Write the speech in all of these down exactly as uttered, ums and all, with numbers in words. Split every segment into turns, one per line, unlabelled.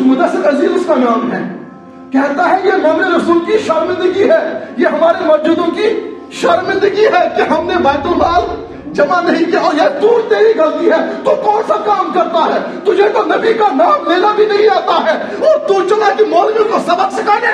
مدثر عزیز اس کا نام ہے، کہتا ہے یہ مومن رسول کی شرمندگی ہے، یہ ہمارے مسجدوں کی شرمندگی ہے کہ ہم نے بیت المال جمع نہیں کیا، اور یہ تو تیری غلطی ہے، تو کون سا کام کرتا ہے؟ تجھے تو نبی کا نام لینا بھی نہیں آتا ہے اور تو چلا کہ مولویوں کو سبق سکھانے۔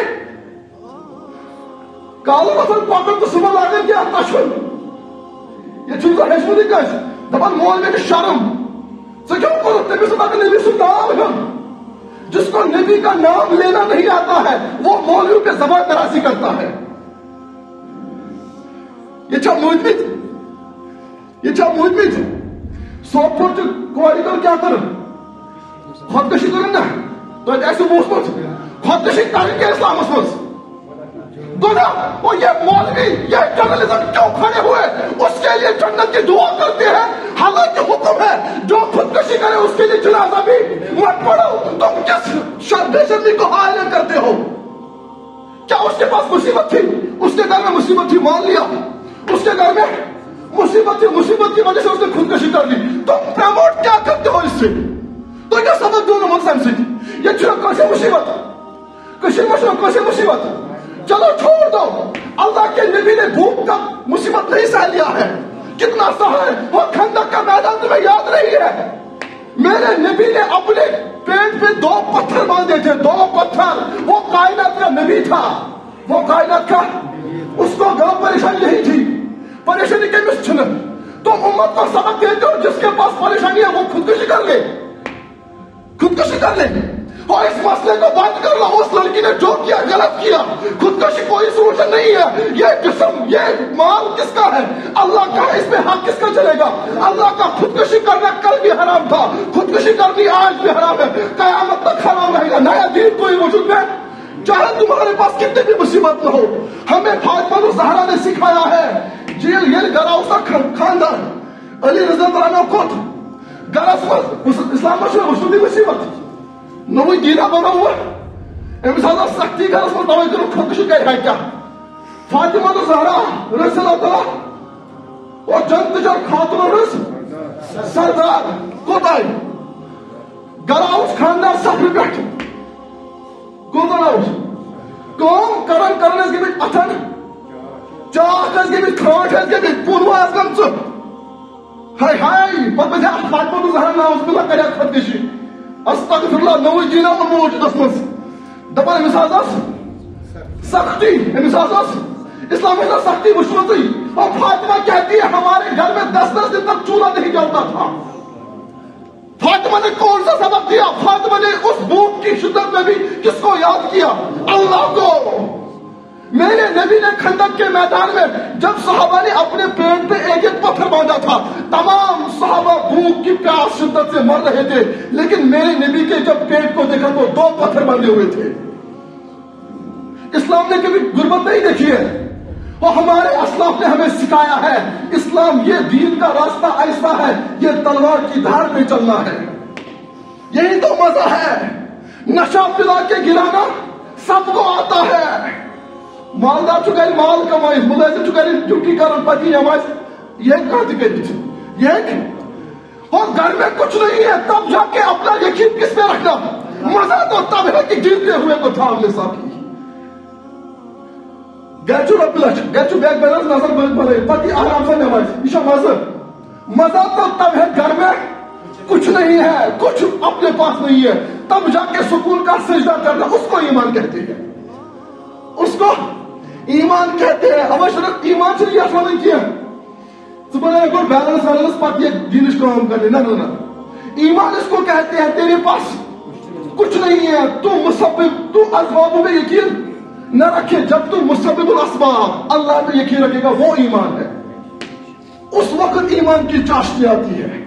کالو رسول پاکر تو صبح لاغر کیا تشن یہ چھوٹا حشمدی کش دبان مولوی کی شرم سے کیوں کرو تبی صدا کہ نبی صلی اللہ علیہ وسلم جس کو نبی کا نام لینا نہیں آتا ہے وہ مولویوں کے زبان دراسی کرتا ہے۔ یہ چھا مجمد یہ چھا مجمد سوپ پھوٹ کوئی کر کیا کر خودکشی کرن نا تو ایسے موسمت خودکشی کریں گے اسلام اسمت گنا اور یہ مولوی یہ جرنلزم کیوں کھڑے ہوئے اس کے لیے جنت کی دعا کرتے ہیں، حالانکہ حکم ہے جو خودکشی کرے اس کے لیے جنازہ بھی مت پڑھو۔ تم کس بے شرمی کو حائل کرتے ہو؟ کیا اس کے پاس مصیبت تھی؟ اس کے گھر میں مصیبت تھی، مان لیا اس کے گھر میں مصیبت تھی، مصیبت کی وجہ سے اس نے خودکشی کر لی، تم پروموٹ کیا کرتے ہو اس سے؟ تو کیا سبق دونوں مسلم سے یہ چھوڑ کیسے مصیبت کشیر مشرق کیسے مصیبت چلو چھوڑ دو، اللہ کے نبی نے بھوک کا مصیبت نہیں سہ لیا ہے، کتنا سہا ہے، وہ کھندق کا میدان تمہیں یاد نہیں ہے، میرے نبی نے اپنے پیٹ پہ دو پتھر باندھے تھے، دو پتھر، وہ کائنات کا نبی تھا، وہ کائنات کا، اس کو گاؤں پریشانی نہیں تھی، پریشانی کے مس چھن تم امت کو سبق دیتے ہو جس کے پاس پریشانی ہے وہ خودکشی کر لے خودکشی کر لے اور اس مسئلے کو بند کر لو، اس لڑکی نے جو کیا غلط کیا، خودکشی کوئی سولوشن نہیں ہے، یہ جسم یہ مال کس کا ہے؟ اللہ کا، اس میں حق کس کا چلے گا؟ اللہ کا۔ خودکشی کرنا کل بھی حرام تھا، خودکشی کرنی آج بھی حرام ہے، قیامت تک حرام رہے گا، نیا دین کوئی وجود میں چاہے تمہارے پاس کتنی بھی مصیبت نہ ہو۔ ہمیں فاطمہ الزہرا نے سکھایا ہے جیل یہ گراؤسا خاندان علی رضی اللہ عنہ کو گرس اسلام مشہور مسلم مصیبت نوی دینا بنا ہوا امسالہ سختی گرس میں دوائی کرو خودکشی کہہ ہے کیا؟ فاطمہ الزہرا رضی اللہ تعالیٰ اور جنت جر خاتون رس سردار کوتائی گراؤس خاندان سفر بیٹھ گوتناؤس کام کرن کرن اس کے بیچ اتن چاک اس کے بیچ کھانٹ اس کے بیچ پونوا اس کم چو ہائی ہائی پت بجھا فاطمہ الزہرا ناؤز بلا کریا خودکشی استغفر اللہ نوی جینا من موجود اسمس دبا امساز اس سختی امساز اس اسلام میں سختی مشروطی اور فاطمہ کہتی ہے ہمارے گھر میں دس دس دن تک چولہا نہیں جلتا تھا۔ فاطمہ نے کون سا سبق دیا؟ فاطمہ نے اس بھوک کی شدت میں بھی کس کو یاد کیا؟ اللہ کو۔ میرے نبی نے خندق کے میدان میں جب صحابہ نے اپنے پیٹ پہ ایک ایک پتھر باندھا تھا، تمام صحابہ بھوک کی پیاس شدت سے مر رہے تھے، لیکن میرے نبی کے جب پیٹ کو دیکھا تو دو پتھر باندھے ہوئے تھے۔ اسلام نے کبھی غربت نہیں دیکھی ہے، اور ہمارے اسلاف نے ہمیں سکھایا ہے اسلام یہ دین کا راستہ ایسا ہے، یہ تلوار کی دھار پہ چلنا ہے، یہی تو مزہ ہے۔ نشہ پلا کے گرانا سب کو آتا ہے، مالدار چکاری مال کمائی ملازم چکاری ڈیوٹی کرن پتی نماز یہ کہاں تھی کری تھی یہ اور گھر میں کچھ نہیں ہے تب جا کے اپنا یقین کس پہ رکھنا؟ مزہ تو تب ہے کہ گرتے ہوئے کو تھام لے ساکی گیچو رب لچ گیچو بیک بیلنس نظر بلے پتی آرام سے نماز ایشا مزہ مزہ تو تب ہے گھر میں کچھ نہیں ہے، کچھ اپنے پاس نہیں ہے، تب جا کے سکون کا سجدہ کرنا اس کو ایمان کہتے ہیں، اس کو ایمان کہتے ہیں۔ ہمیں شرک ایمان سے یہ اصلا نہیں کیا سبحانہ اللہ کو بیلنس بیلنس پاتی ہے دینش کو ہم کرنے، نہ نہ نہ ایمان اس کو کہتے ہیں تیرے پاس کچھ نہیں ہے، تو مسبب تو اسبابوں میں یقین نہ رکھے، جب تو مسبب الاسباب اللہ پہ یقین رکھے گا وہ ایمان ہے، اس وقت ایمان کی چاشنی آتی ہے۔